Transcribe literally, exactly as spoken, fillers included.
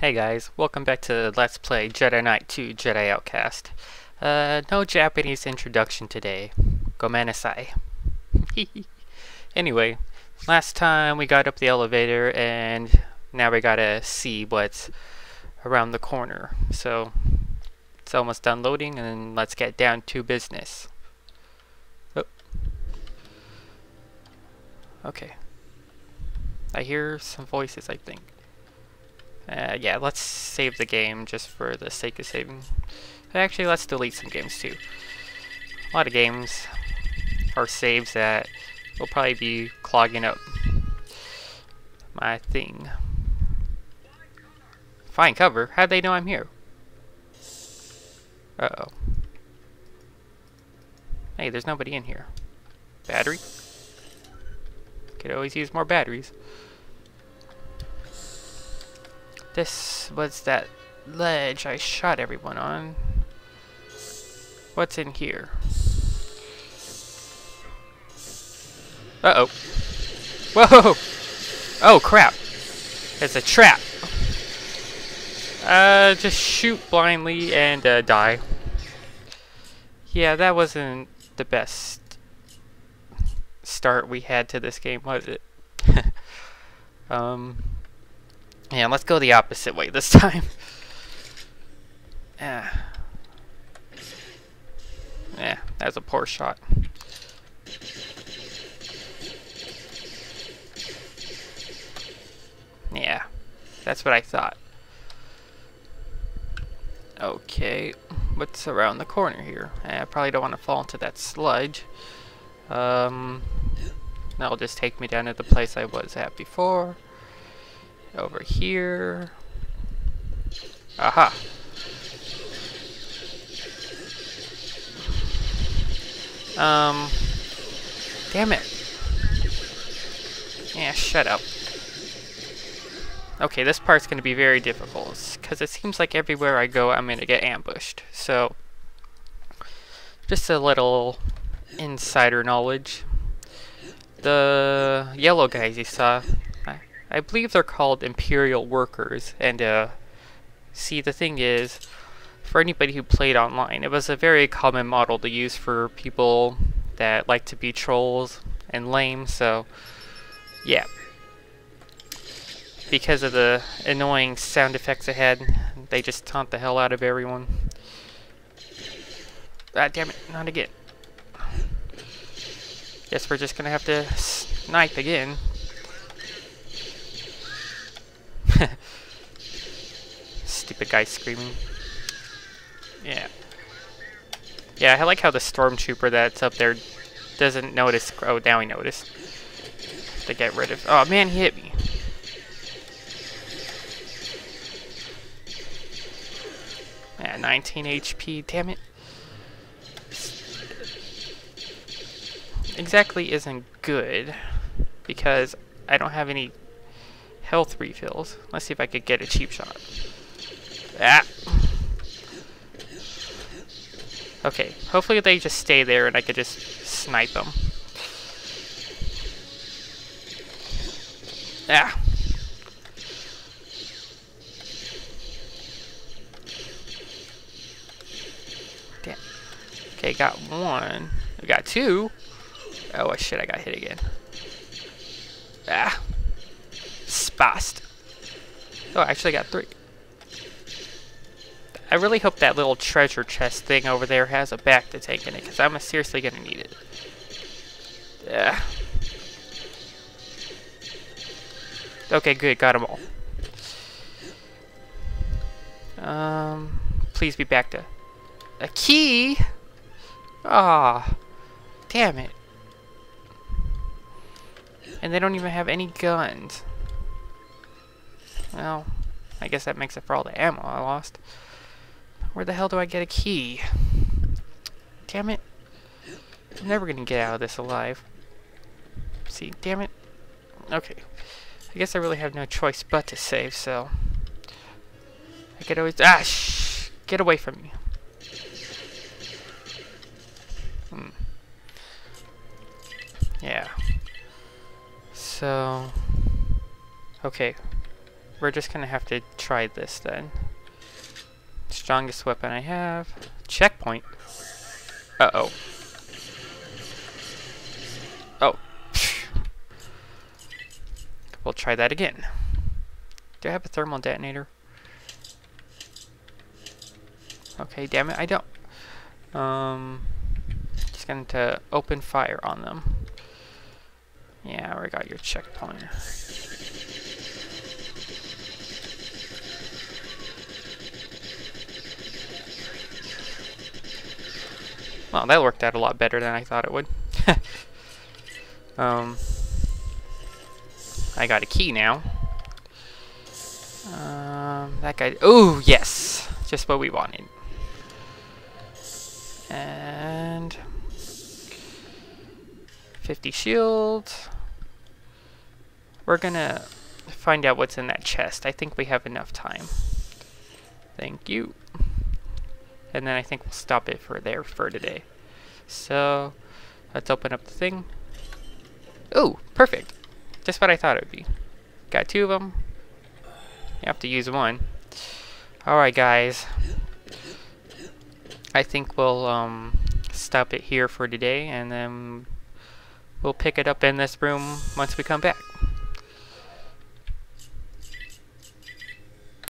Hey guys, welcome back to Let's Play Jedi Knight two Jedi Outcast. Uh, no Japanese introduction today. Gomenasai. Anyway, last time we got up the elevator and now we gotta see what's around the corner. So, it's almost done loading and let's get down to business. Oh. Okay. I hear some voices, I think. Uh, yeah, let's save the game just for the sake of saving. Actually, let's delete some games too. A lot of games are saves that will probably be clogging up my thing. Fine cover? How'd they know I'm here? Uh-oh. Hey, there's nobody in here. Battery? Could always use more batteries. This was that ledge I shot everyone on. What's in here? Uh-oh. Whoa! Oh, crap. It's a trap. Uh, just shoot blindly and uh, die. Yeah, that wasn't the best start we had to this game, was it? um... Yeah, let's go the opposite way this time. Yeah. Yeah, that was a poor shot. Yeah, that's what I thought. Okay, what's around the corner here? I probably don't want to fall into that sludge. Um, that'll just take me down to the place I was at before. Over here. Aha. Um. Damn it. Yeah, shut up. Okay, this part's going to be very difficult because it seems like everywhere I go I'm going to get ambushed. So, just a little insider knowledge. The yellow guys you saw, I believe they're called Imperial workers, and uh, see, the thing is, for anybody who played online, it was a very common model to use for people that like to be trolls and lame, so, yeah. Because of the annoying sound effects it had, they just taunt the hell out of everyone. Ah, damn it, not again. Guess we're just gonna have to snipe again. Stupid guy screaming. Yeah. Yeah, I like how the stormtrooper that's up there doesn't notice. Oh, now he noticed. To get rid of. Oh man, he hit me. Yeah, nineteen H P. Damn it. Exactly isn't good because I don't have any health refills. Let's see if I could get a cheap shot. Ah. Okay, hopefully they just stay there and I could just snipe them. Ah. Damn. Okay, got one. We got two. Oh shit, I got hit again. Ah. Spast. Oh, I actually got three. I really hope that little treasure chest thing over there has a back to take in it, because I'm seriously gonna need it. Yeah. Okay, good, got them all. Um, please be back to a key. Ah, damn it. And they don't even have any guns. Well, I guess that makes it for all the ammo I lost. Where the hell do I get a key? Damn it. I'm never gonna get out of this alive. See, damn it. Okay. I guess I really have no choice but to save, so... I could always... Ah, shh! Get away from me. Hmm. Yeah. So... Okay. we're just gonna have to try this then. Strongest weapon I have. Checkpoint. Uh-oh. Oh. We'll try that again. Do I have a thermal detonator? Okay, damn it, I don't. Um, just going to open fire on them. Yeah, we got your checkpoint. Well, that worked out a lot better than I thought it would. um, I got a key now. Um, that guy. Oh, yes! Just what we wanted. And fifty shields. We're gonna find out what's in that chest. I think we have enough time. Thank you. And then I think we'll stop it for there for today. So let's open up the thing. Oh, perfect. Just what I thought it would be. Got two of them. You have to use one. Alright, guys. I think we'll um, stop it here for today, and then we'll pick it up in this room once we come back.